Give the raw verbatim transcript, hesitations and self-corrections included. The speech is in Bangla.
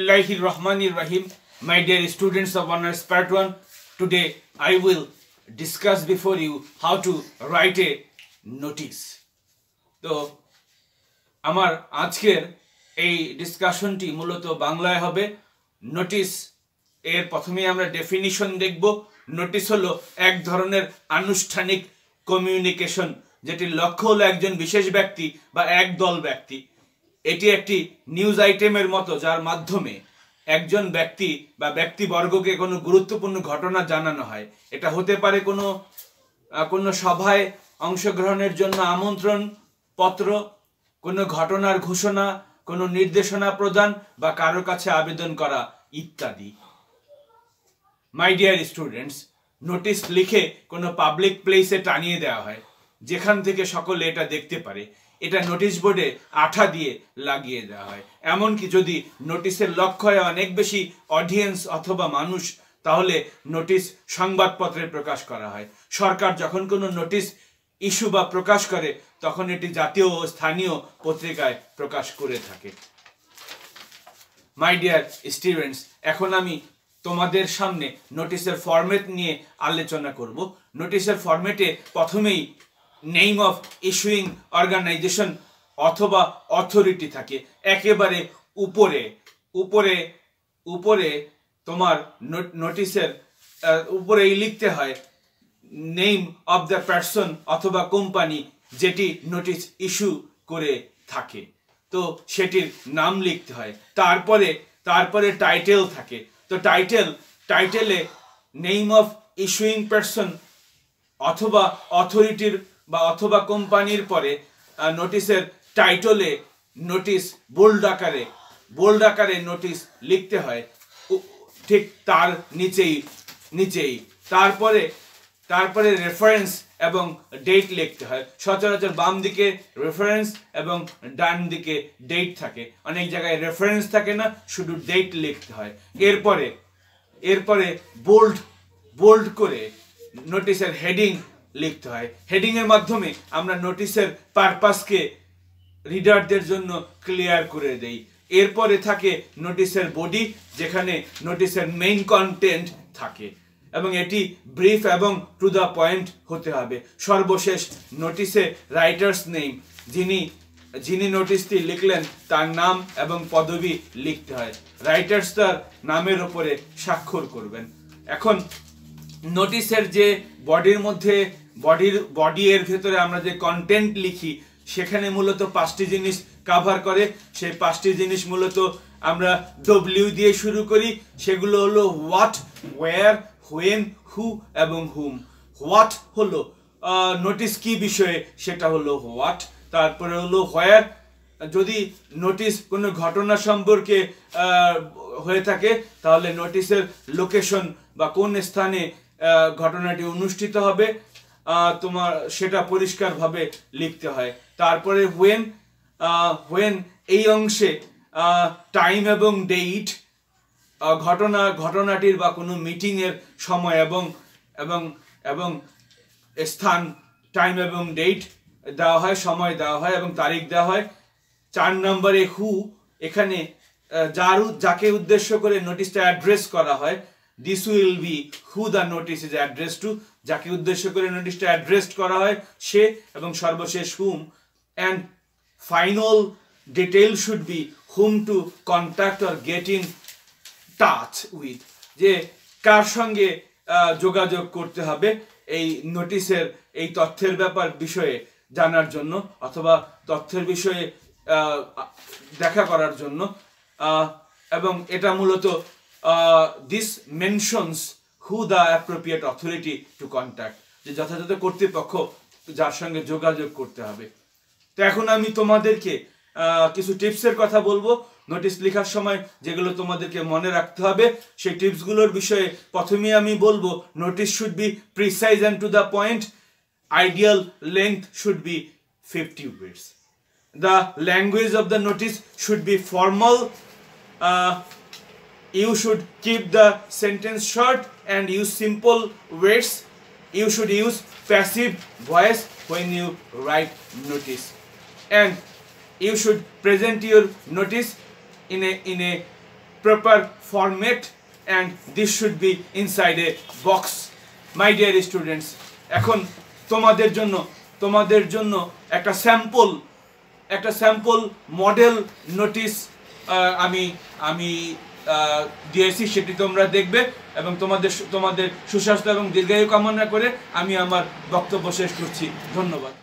Bismillahirrahmanirrahim. My dear students of Honors Part one, today I will discuss before you how to write a notice. তো আমার আজকের এই ডিসকাশনটি মূলত বাংলায় হবে। নোটিশ এর প্রথমে আমরা ডেফিনিশন দেখব। নোটিশ হলো এক ধরনের আনুষ্ঠানিক কমিউনিকেশন যেটির লক্ষ্য হলো একজন বিশেষ ব্যক্তি বা একদল ব্যক্তি। এটি একটি নিউজ আইটেমের মতো যার মাধ্যমে একজন ব্যক্তি বা ব্যক্তিবর্গকে কোনো গুরুত্বপূর্ণ ঘটনা জানানো হয়। এটা হতে পারে কোনো কোনো সভায় অংশগ্রহণের জন্য আমন্ত্রণ পত্র, কোনো ঘটনার ঘোষণা, কোনো নির্দেশনা প্রদান বা কারো কাছে আবেদন করা ইত্যাদি। মাই ডিয়ার স্টুডেন্টস, নোটিশ লিখে কোনো পাবলিক প্লেসে টানিয়ে দেওয়া হয় যেখান থেকে সকলে এটা দেখতে পারে। এটা নোটিশ বোর্ডে আঠা দিয়ে লাগিয়ে দেওয়া হয়। এমনকি যদি নোটিশের লক্ষ্য হয় অনেক বেশি অডিয়েন্স অথবা মানুষ, তাহলে নোটিশ সংবাদপত্রে প্রকাশ করা হয়। সরকার যখন কোনো নোটিশ ইস্যু বা প্রকাশ করে তখন এটি জাতীয় ও স্থানীয় পত্রিকায় প্রকাশ করে থাকে। মাই ডিয়ার স্টুডেন্টস, এখন আমি তোমাদের সামনে নোটিশের ফরম্যাট নিয়ে আলোচনা করব। নোটিশের ফরম্যাটে প্রথমেই নেম অফ ইস্যুইং অর্গানাইজেশন অথবা অথরিটি থাকে একেবারে উপরে উপরে উপরে তোমার নোটিশের উপরেই লিখতে হয় নেম অফ দ্য পারসন অথবা কোম্পানি যেটি নোটিশ ইস্যু করে থাকে, তো সেটির নাম লিখতে হয়। তারপরে তারপরে টাইটেল থাকে। তো টাইটেল টাইটেলে নেম অফ ইস্যুইং পারসন অথবা অথরিটির বা অথবা কোম্পানির পরে নোটিশের টাইটেলে নোটিশ বোল্ড আকারে বোল্ড আকারে নোটিশ লিখতে হয় ঠিক তার নিচেই নিচেই তারপরে তারপরে রেফারেন্স এবং ডেট লিখতে হয়। সচরাচর বাম দিকে রেফারেন্স এবং ডান দিকে ডেট থাকে। অনেক জায়গায় রেফারেন্স থাকে না, শুধু ডেট লিখতে হয়। এরপরে এরপরে বোল্ড বোল্ড করে নোটিশের হেডিং লিখতে হয়। হেডিং এর মাধ্যমে আমরা নোটিশের পারপাসকে রিডারদের জন্য ক্লিয়ার করে দেই। এরপরে থাকে নোটিশের বডি, যেখানে নোটিশের মেইন কন্টেন্ট থাকে এবং এটি ব্রিফ এবং টু দ্য পয়েন্ট হতে হবে। সর্বশেষ নোটিশে রাইটার্স নেম, যিনি যিনি নোটিশটি লিখলেন তার নাম এবং পদবি লিখতে হয়। রাইটার্স তার নামের উপরে স্বাক্ষর করবেন। এখন নোটিশের যে বডির মধ্যে বডির বডি এর ভেতরে আমরা যে কন্টেন্ট লিখি সেখানে মূলত পাঁচটি জিনিস কভার করে। সেই পাঁচটি জিনিস মূলত আমরা ডব্লিউ দিয়ে শুরু করি। সেগুলো হলো হোয়াট, ওয়্যার, হোয়েন, হু এবং হুম। হোয়াট হলো নোটিশ কি বিষয়ে, সেটা হলো হোয়াট। তারপরে হলো হোয়ার, যদি নোটিশ কোনো ঘটনা সম্পর্কে হয়ে থাকে তাহলে নোটিশের লোকেশন বা কোন স্থানে ঘটনাটি অনুষ্ঠিত হবে তোমার সেটা পরিষ্কারভাবে লিখতে হয়। তারপরে হোয়েন, হোয়েন এই অংশে টাইম এবং ডেট, ঘটনা ঘটনাটির বা কোনো মিটিংয়ের সময় এবং এবং এবং স্থান, টাইম এবং ডেট দেওয়া হয়, সময় দেওয়া হয় এবং তারিখ দেওয়া হয়। চার নম্বরে হু, এখানে যার যাকে উদ্দেশ্য করে নোটিশটা অ্যাড্রেস করা হয়। This will be who the notice is address to, যাকে উদ্দেশ্য করে নোটিশটা অ্যাড্রেস করা হয় সে। এবং সর্বশেষ hmm. And final detail should be whom to contact or get in touch with, যে কার সঙ্গে যোগাযোগ করতে হবে এই নোটিশের এই তথ্যের ব্যাপার বিষয়ে জানার জন্য অথবা তথ্যের বিষয়ে দেখা করার জন্য। এবং এটা মূলত this mentions who the appropriate authority to contact, যে যথাযথ কর্তৃপক্ষ যার সঙ্গে যোগাযোগ করতে হবে। তো এখন আমি তোমাদেরকে কিছু টিপসের কথা বলবো নোটিশ লেখার সময়, যেগুলো তোমাদেরকে মনে রাখতে হবে। সেই টিপসগুলোর বিষয়ে প্রথমেই আমি বলবো notice should be precise and to the point. Ideal length should be fifty words. The language of the notice should be formal. Uh, you should keep the sentence short and use simple words. You should use passive voice when you write notice. And you should present your notice in a in a proper format and this should be inside a box. My dear students, এখন তোমাদের জন্য তোমাদের জন্য একটা স্যাম্পল একটা স্যাম্পল মডেল নোটিশ আমি আমি দিয়েছি, সেটি তোমরা দেখবে এবং তোমাদের তোমাদের সুস্বাস্থ্য এবং দীর্ঘায়ু কামনা করে আমি আমার বক্তব্য শেষ করছি। ধন্যবাদ।